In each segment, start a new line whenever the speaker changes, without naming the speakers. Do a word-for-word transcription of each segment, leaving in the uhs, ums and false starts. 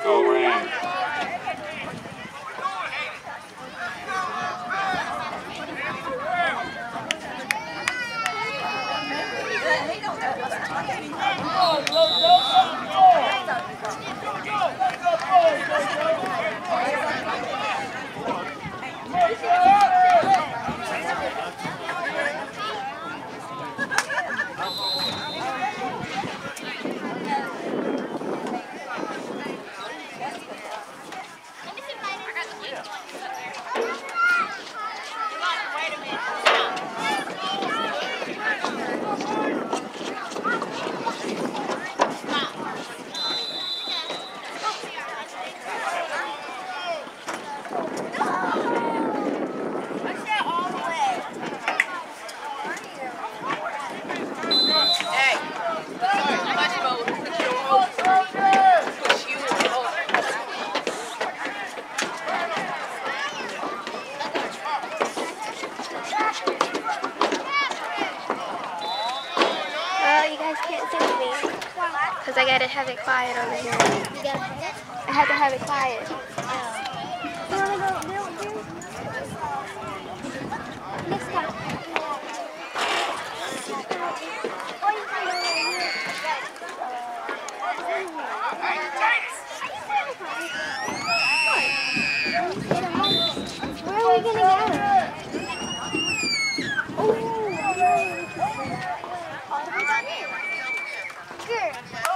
go, Rand.
Because I gotta have it quiet over here. You gotta have it? I have to have it quiet. You wanna go build here? Next time. Or you can go over here. Where are we gonna go? All the way down here. Good.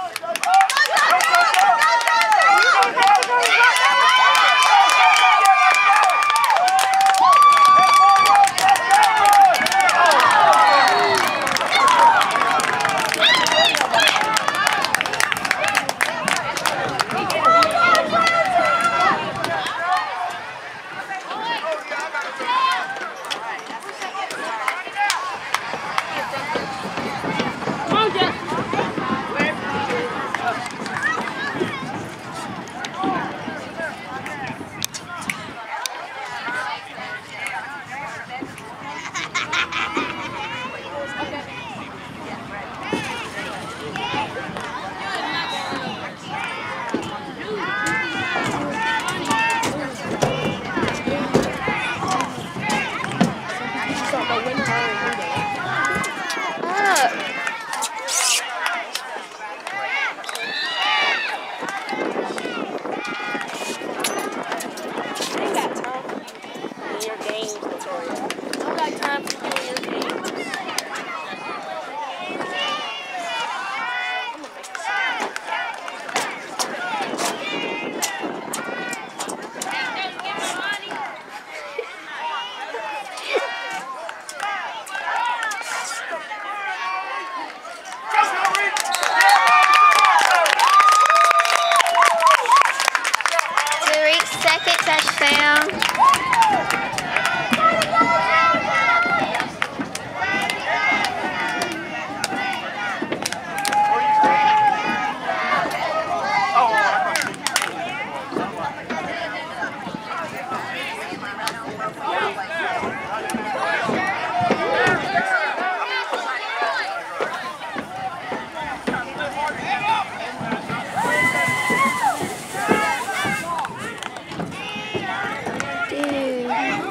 Second touchdown. Dude.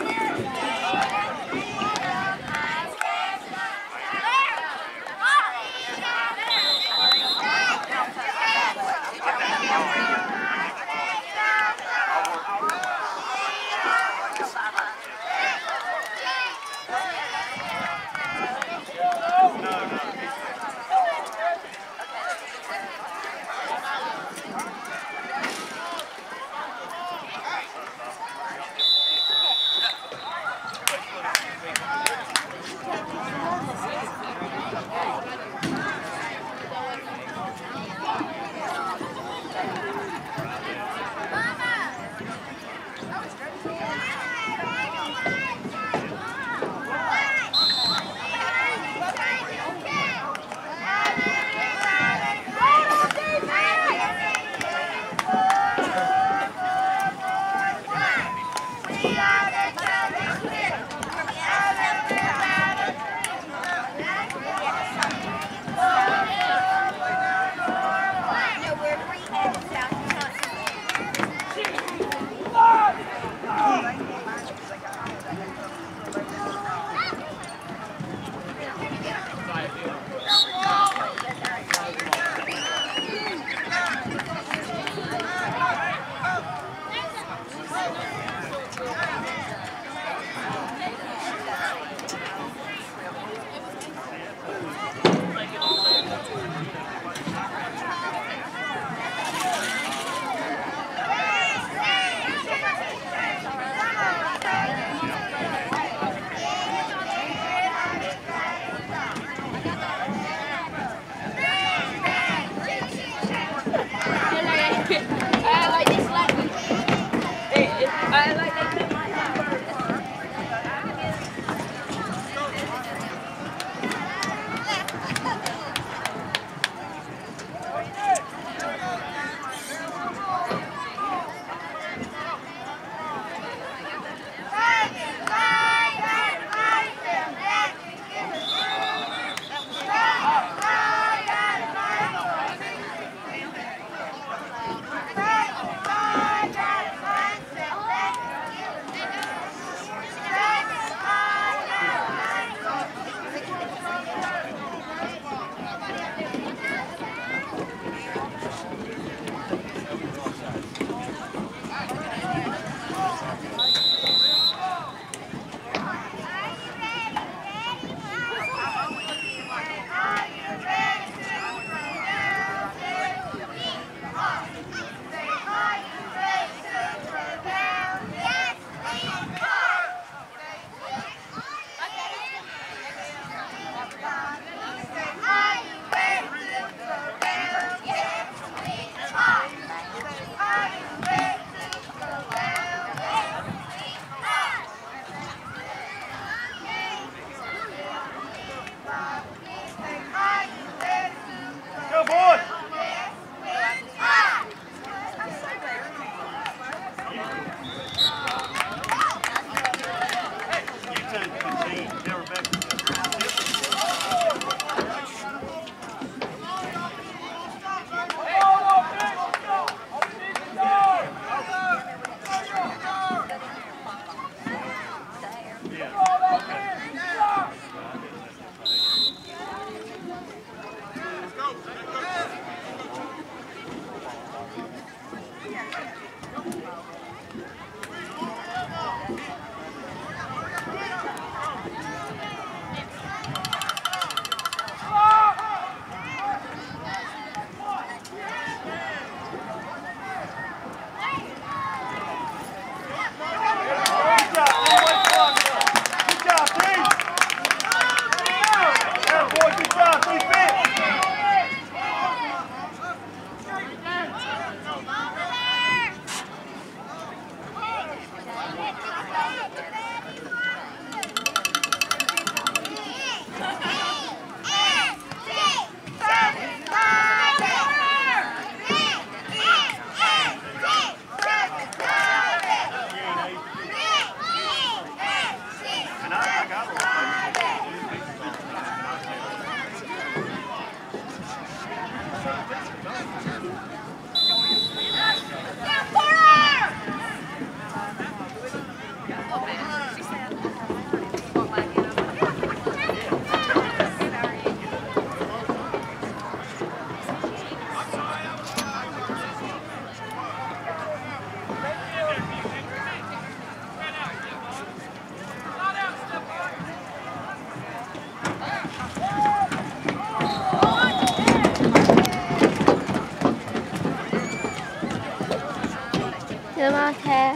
Come on, Tab.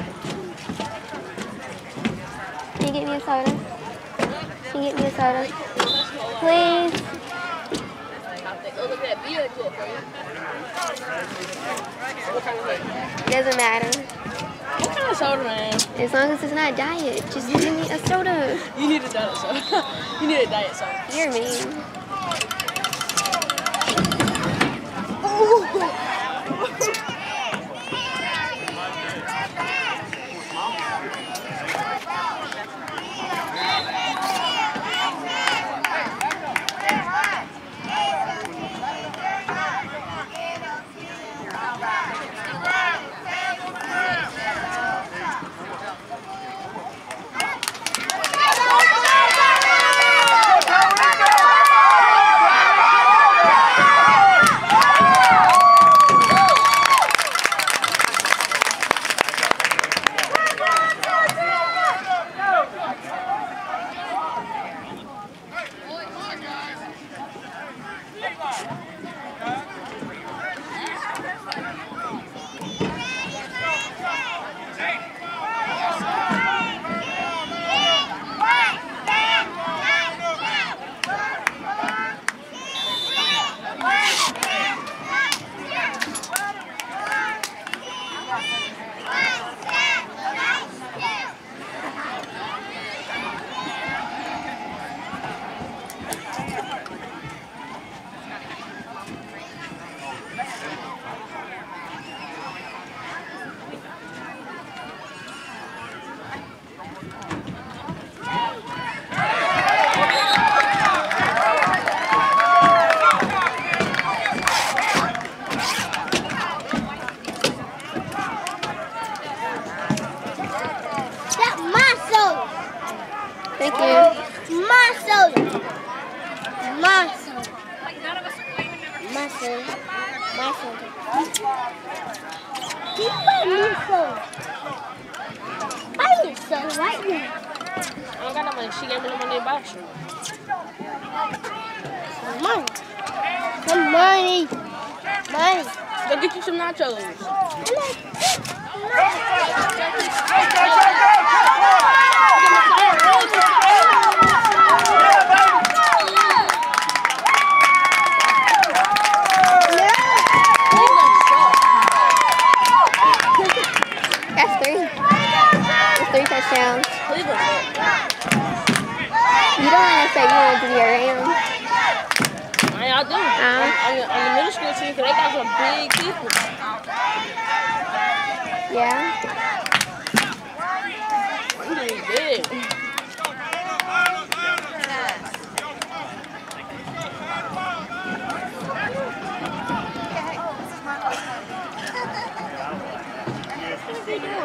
Can you get me a soda? Can you get me a soda? Please. Doesn't matter.
What kind of soda, man?
As long as it's not diet, just give me a soda.
You need a diet soda. You need a diet soda.
You're mean. Yeah.
My soda. My soda. My soda. My soda. You buy me soda. I need soda right now.
I don't got no money. She gave me the money to buy some.
Money. Some money. Money.
Go get you some nachos.
That's three. That's three touchdowns.
Cleveland.
You don't want to say you want to be around.
I do.
Uh,
On, on, the, on the middle school team, because they got some big people.
yeah.
They big. What are they doing,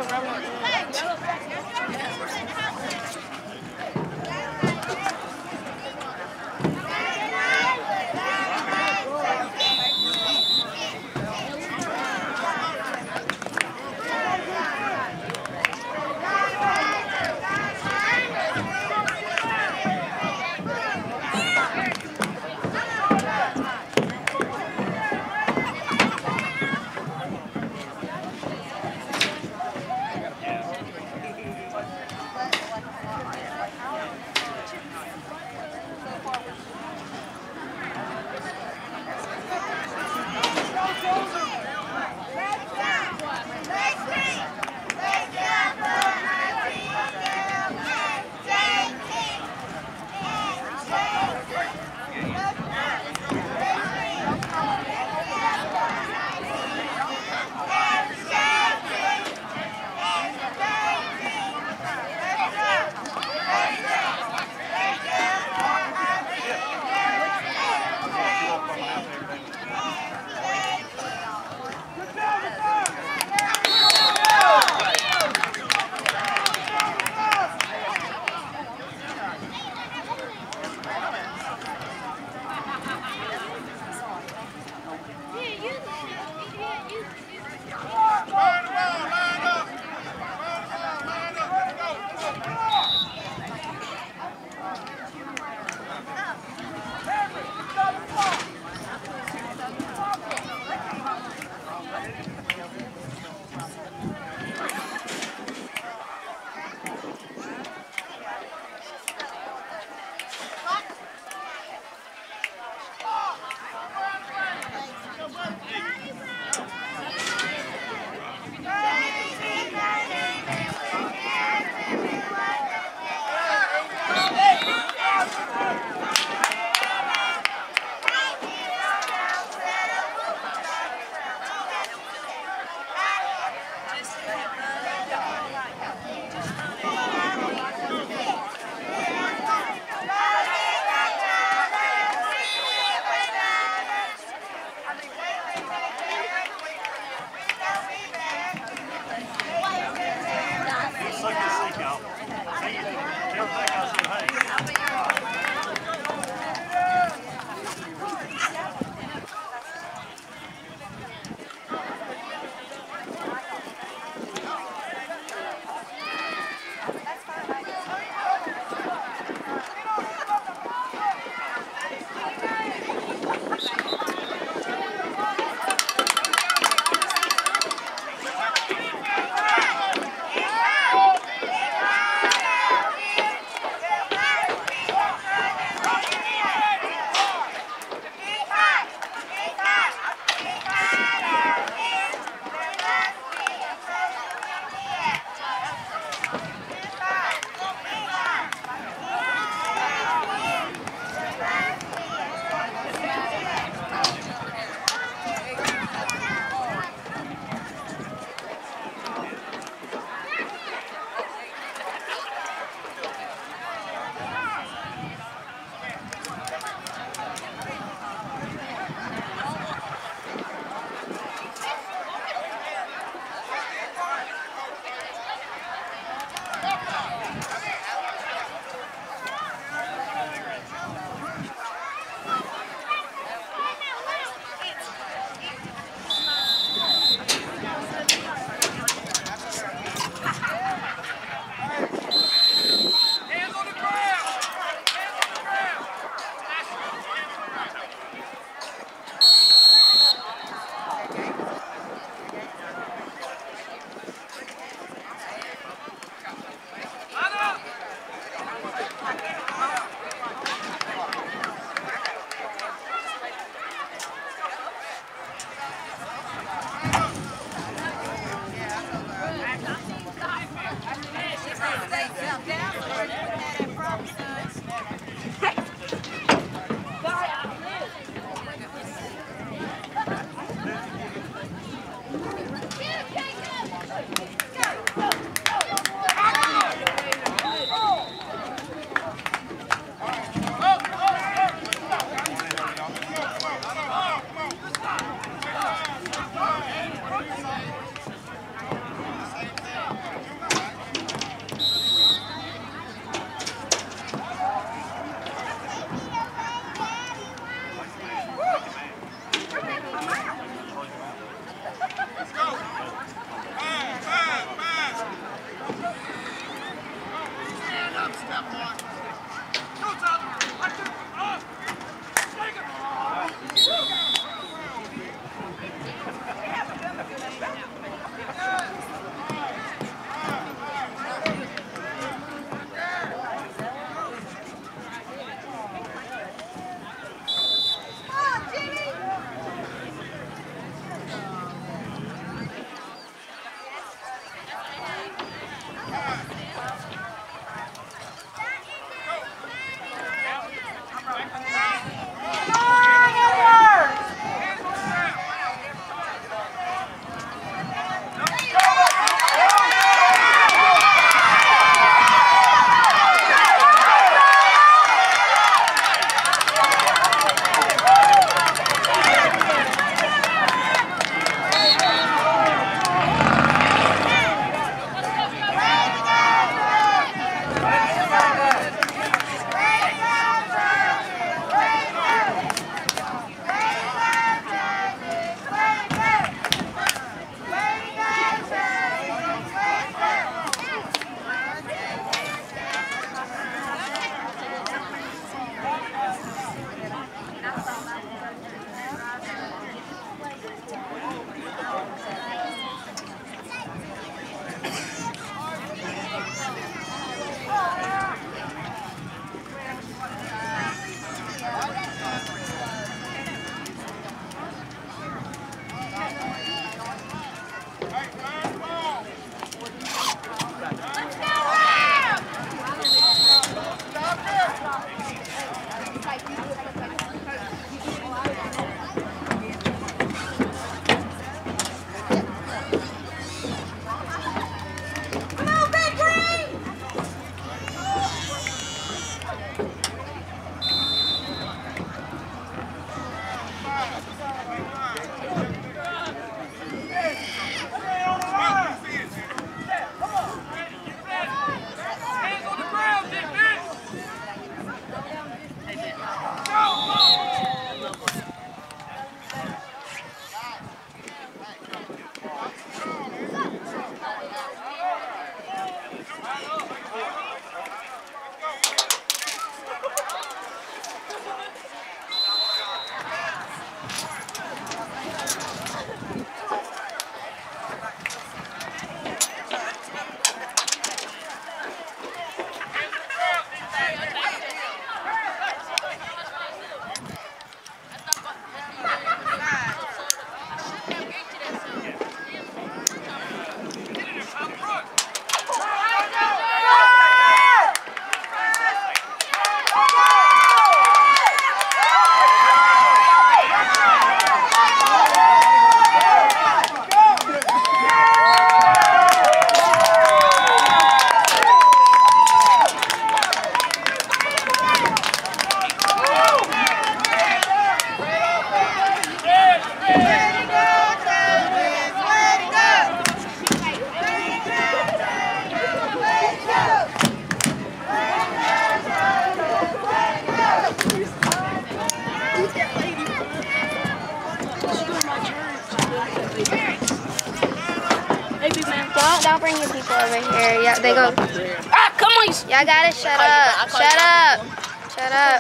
people, man.
Don't don't bring your people over here. Yeah, they go.
Ah, come on.
Y'all gotta shut up. Shut up. Shut up.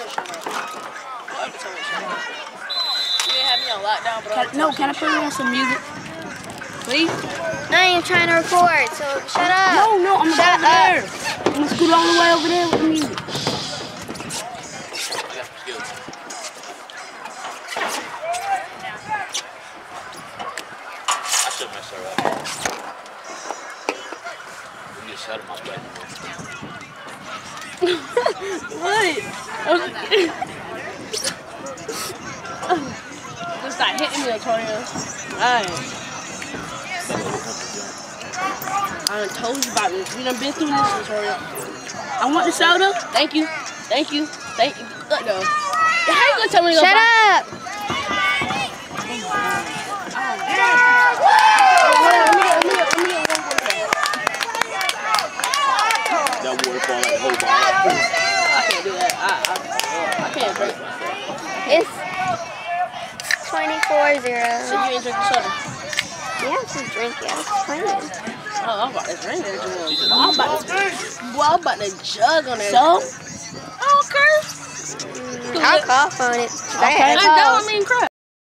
You didn't have me on lockdown, bro.
Can, no, can I put on some music? Please?
I ain't trying to record, so shut up.
No, no, I'm
Shut
over
up.
there. I'm gonna scoot all the way over there with the music.
I should mess her up. We just shut him off right
What? Just start hitting me, Latoya. Alright. I done told you about this. We done been through this, Victoria.
I want the soda.
Thank you. Thank you. Thank you. Look, though. How you gonna tell me to go
Shut
buy?
up.
That water fall like a whole bottle.
I can't do that. I, I, I can't drink.
It's twenty-four zero.
So you ain't drinking soda?
Yeah, I'm just drinking. I'm just playing.
Oh, I'm about to drink that jug. Well, I'm about to, well, I'm about to jug on that.
So?
I don't care.
Mm, I'll cough on it. 'cause I
I
had a
don't
cough.
mean crap.